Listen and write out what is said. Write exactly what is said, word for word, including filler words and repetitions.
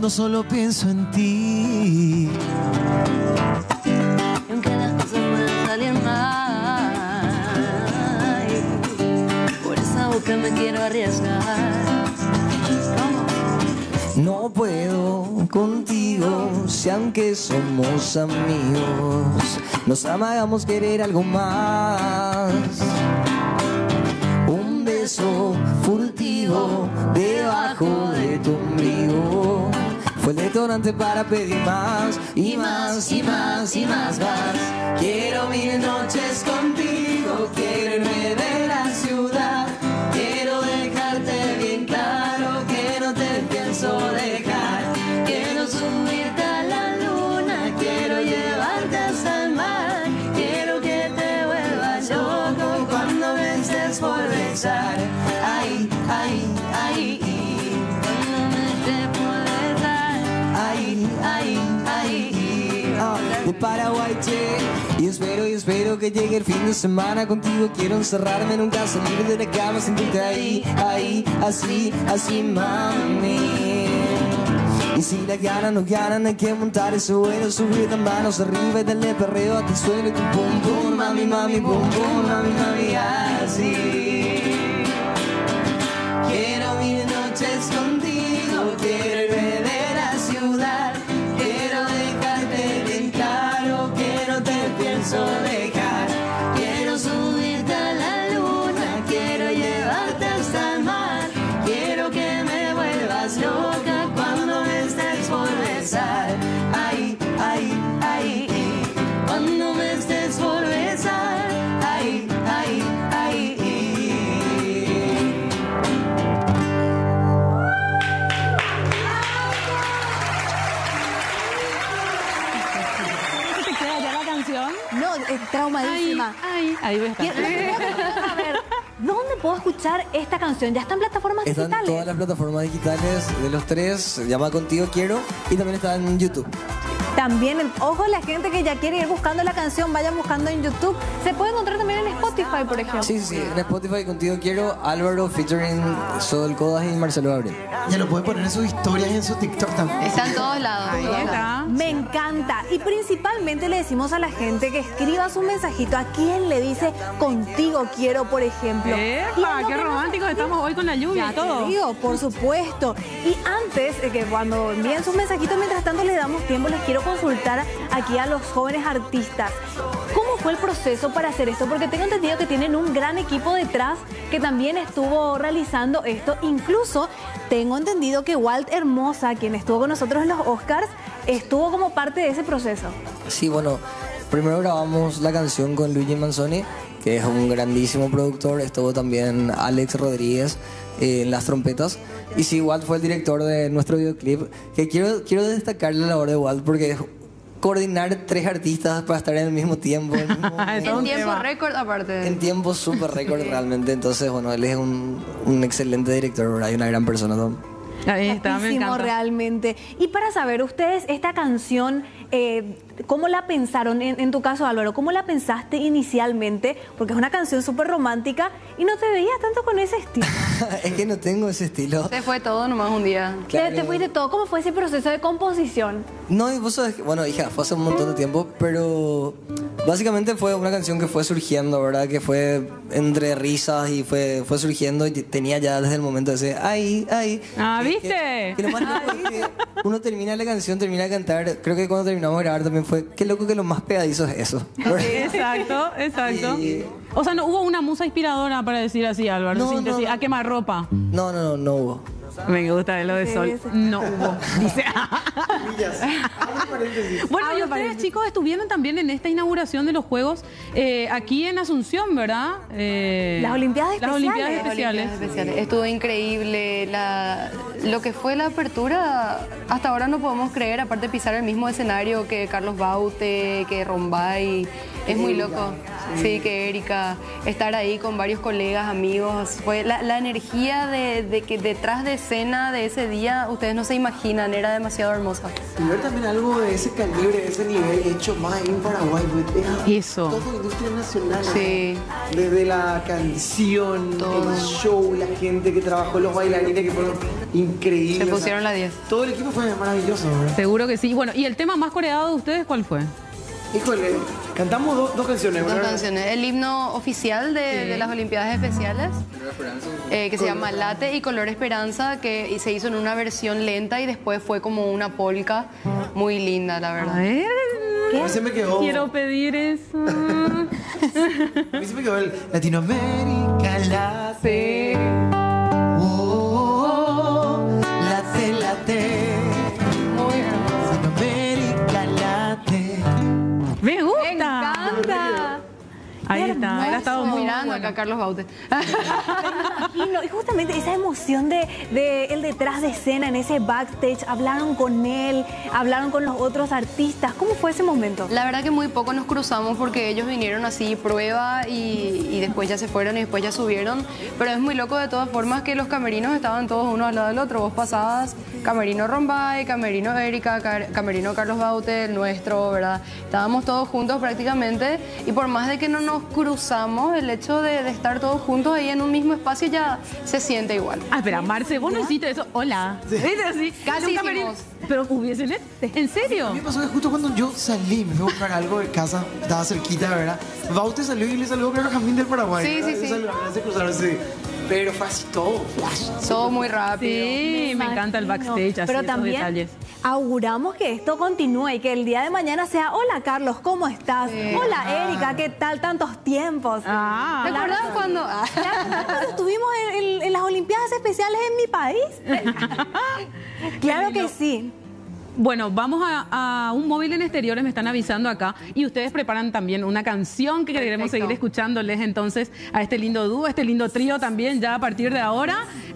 segundo solo pienso en ti. Y aunque las cosas puedan salir mal, por esa boca me quiero arriesgar. No puedo contigo si aunque somos amigos nos amagamos querer algo más. Un beso furtivo debajo de tu ombligo fue el detonante para pedir más y más y más y más más. Quiero mil noches contigo, quiero irme de la ciudad, quiero dejarte bien claro que no te pienso dejar. Quiero subirte a la luna, quiero llevarte hasta el mar, quiero que te vuelvas loco cuando me estés por besar. Ay, ay, ay, cuando me estés por besar. Ay, ay, ay, oh, de Paraguay, che. Y espero y espero que llegue el fin de semana contigo. Quiero encerrarme, nunca salir de la cama, sentirte ahí, ahí, así, así, mami. Y si las ganas nos ganan, hay que montar ese vuelo, subir las manos arriba y darle perreo hasta el suelo y tu pum pum, mami, mami, pum pum, mami, mami, así. Quiero mil noches contigo, quiero irme de la ciudad, quiero dejarte bien claro que no te pienso dejar. Quiero subirte a la luna, quiero llevarte hasta el mar, quiero que me vuelvas loca cuando me estés por besar. Ay, ay, ay, cuando me estés por besar. Ay, ay, ay. ¿Qué te queda ya la canción? No, es traumadísima. Ay, ay, ahí voy a estar. Quiero- A ver, ¿dónde puedo escuchar esta canción? ¿Ya está en plataformas Están en digitales? todas las plataformas digitales de los tres, llama Contigo Quiero, y también está en YouTube. También, ojo, la gente que ya quiere ir buscando la canción, vayan buscando en YouTube. Se puede encontrar también en Spotify, por ejemplo. Sí, sí, en Spotify Contigo Quiero, Álvaro featuring Sol Codas y Marcelo Gabriel. Ya lo puede poner en sus historias y en su TikTok también. Está en todos lados. Ahí está. Me encanta. Y principalmente le decimos a la gente que escriba su mensajito a quien le dice contigo quiero, por ejemplo. Y ¡Epa! lo ¡Qué que nos románticos escribe- estamos hoy con la lluvia Ya y todo! te digo, por supuesto. Y antes, eh, que cuando envíen sus mensajitos, mientras tanto le damos tiempo, les quiero consultar aquí a los jóvenes artistas. ¿Cómo fue el proceso para hacer esto? Porque tengo entendido que tienen un gran equipo detrás que también estuvo realizando esto. Incluso tengo entendido que Walt Hermosa, quien estuvo con nosotros en los Oscars, estuvo como parte de ese proceso. Sí, bueno, primero grabamos la canción con Luigi Manzoni, que es un grandísimo productor. Estuvo también Alex Rodríguez eh, en las trompetas. Y sí, Walt fue el director de nuestro videoclip, que quiero, quiero destacar la labor de Walt porque es coordinar tres artistas para estar en el mismo tiempo. En, el mismo Eso es En un tiempo tema. récord, aparte. en tiempo súper récord realmente. Entonces, bueno, él es un, un excelente director, ¿verdad? Y una gran persona también. Ahí está, me Guapísimo, encanta. realmente. Y para saber, ustedes, esta canción, eh, ¿cómo la pensaron? En, en tu caso, Álvaro, ¿cómo la pensaste inicialmente? Porque es una canción súper romántica y no te veías tanto con ese estilo. Es que no tengo ese estilo. Se fue todo nomás un día. Te, Claro. te fuiste todo. ¿Cómo fue ese proceso de composición? No, y vos sabés que- bueno, hija, fue hace un montón de tiempo, pero básicamente fue una canción que fue surgiendo, ¿verdad? Que fue entre risas y fue, fue surgiendo y tenía ya desde el momento ese, ay, ay. Ah, Que- ¿viste? Que, que lo más loco es que uno termina la canción, termina de cantar, creo que cuando terminamos de grabar también fue, qué loco que lo más pegadizo es eso. Exacto, exacto. Y- O sea, no hubo una musa inspiradora para decir así, Álvaro. No, Síntesis, no, no. a quemar ropa. No, no, no, no hubo. Me gusta lo de Sol. sí. No hubo. Dice. Bueno, Abre y ustedes, paréntesis. chicos, estuvieron también en esta inauguración de los Juegos eh, aquí en Asunción, ¿verdad? Eh, Las Olimpiadas Las Olimpiadas Especiales. Especiales. Olimpiadas especiales. Estuvo increíble. La, lo que fue la apertura, hasta ahora no podemos creer, aparte de pisar el mismo escenario que Carlos Baute, que Rombay. Es muy loco. Sí, que Erika, estar ahí con varios colegas, amigos, fue la, la energía de, de que detrás de escena de ese día, ustedes no se imaginan, era demasiado hermosa. Y ver también algo de ese calibre, de ese nivel hecho más ahí en Paraguay, pues, era Eso. todo industria nacional. Sí. ¿no? Desde la canción, Todo. el show, la gente que trabajó, los bailarines que fueron increíbles. Se o sea, pusieron la diez. Todo el equipo fue maravilloso, ¿verdad? Seguro que sí. Bueno, ¿y el tema más coreado de ustedes cuál fue? Híjole, cantamos do- dos canciones, Dos ¿verdad? canciones. El himno oficial de, de las Olimpiadas Especiales, eh, que se llama Late, y Color Esperanza, que se hizo en una versión lenta y después fue como una polka muy linda, la A verdad. ver. A mí se me quedó. Quiero pedir eso. A mí se me quedó el Latinoamérica late. Sí. Oh, late, late. Muy hermoso. Latinoamérica late. Me gusta. ¡Me encanta! Ahí está. Ahora estaba muy mirando bueno. acá Carlos Baute. Imagino, y justamente esa emoción de, de el detrás de escena, en ese backstage, hablaron con él, hablaron con los otros artistas. ¿Cómo fue ese momento? La verdad que muy poco nos cruzamos porque ellos vinieron así, prueba, y, y después ya se fueron y después ya subieron. Pero es muy loco de todas formas que los camerinos estaban todos uno al lado del otro. Vos pasabas camerino Rombay, camerino Erika, car- camerino Carlos Baute, el nuestro, ¿verdad? Estábamos todos juntos prácticamente, y por más de que no nos cruzamos, el hecho de, de estar todos juntos ahí en un mismo espacio ya se siente igual. Ah, espera, Marce, vos no hiciste eso. Hola. ¿Viste así? Casi Nunca me- hicimos. Pero hubiesen este. ¿En serio? A mí me pasó que justo cuando yo salí, me fui a buscar algo de casa, estaba cerquita, ¿verdad? Baute salió y le saludó creo a Jamín del Paraguay. Sí, ¿verdad? sí, sí. Se saludaron, se cruzaron, sí. Pero fue así todo, flash. Todo muy rápido. Sí, me encanta el backstage, así, Pero esos también detalles. auguramos que esto continúe y que el día de mañana sea, hola Carlos, ¿cómo estás? Sí. Hola Erika, ¿qué tal? Tantos tiempos. Ah, ¿Te acordás cuando...? Ah. Claro, cuando estuvimos en, en- en las Olimpiadas Especiales en mi país. Claro que sí. bueno, vamos a, a un móvil en exteriores, me están avisando acá, y ustedes preparan también una canción que queremos Perfecto. seguir escuchándoles entonces a este lindo dúo, este lindo trío también ya a partir de ahora.